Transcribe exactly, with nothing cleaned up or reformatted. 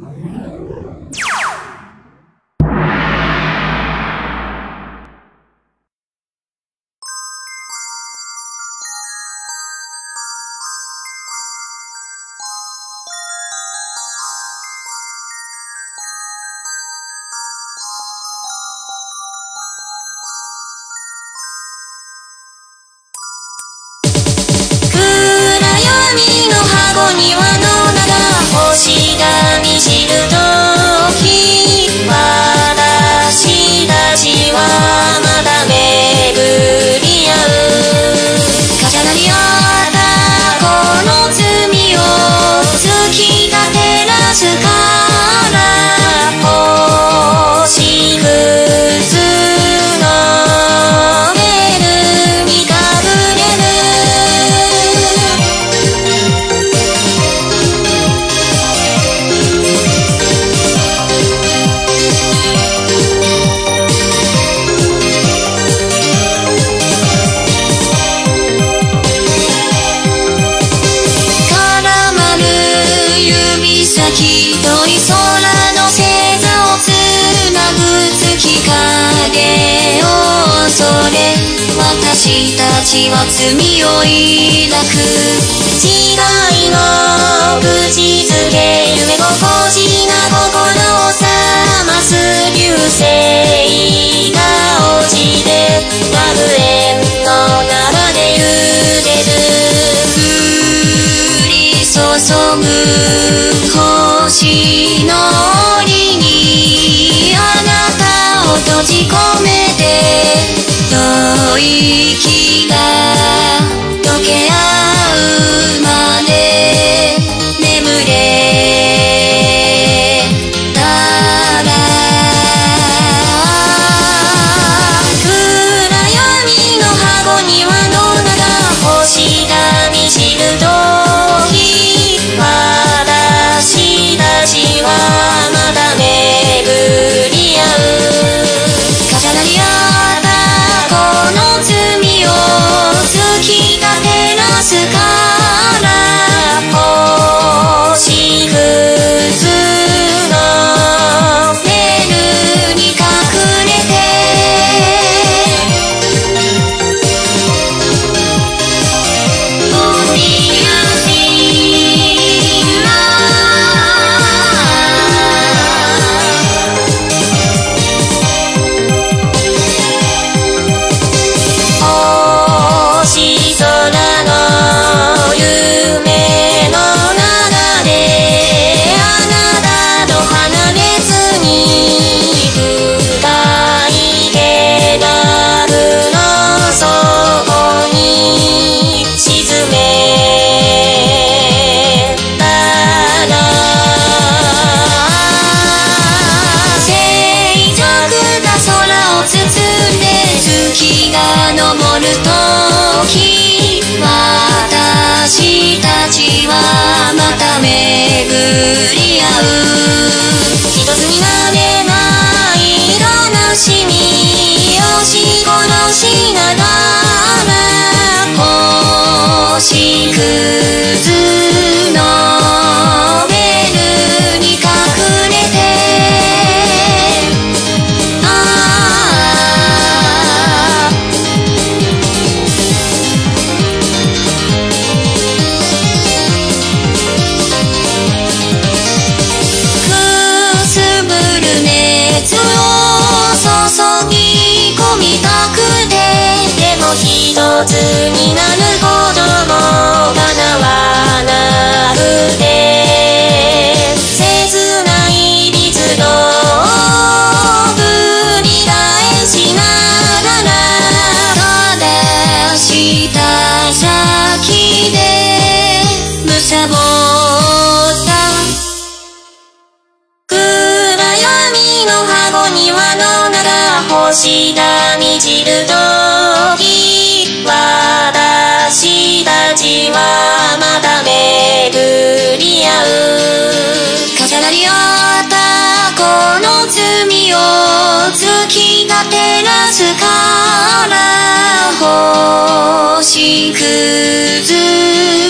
庭の中星が満ちるとき私たちはまだ巡り合う重なり合ったこの罪を月が照らすから星屑のベルに隠れる遠い空の星座をつなぐ月影を恐れ私たちは罪を抱く時代の口づけ夢心地な心を覚ます流星が落ちてラブエンの中で揺れる降り注ぐ星の檻にあなたを閉じ込めて吐息が溶け合うまで眠れたら暗闇の箱庭の中星が満ちるとき私たちはまだ巡り合う重なり合ったこの罪を月が照らすから星屑のベルに隠れておにや星空の夢の中であなたと離れずに深い気だるの底に沈めたら静寂な空を包んで月が昇ると私たちはまた巡り合う一つになれない悲しみ押し殺しながら星屑のベルに隠れて一つになることも叶わなくて切ない律動繰り返しながらただした先で貪った暗闇の箱庭の中星が満ちると私たちはまた巡り合う重なり合ったこの罪を月が照らすから星屑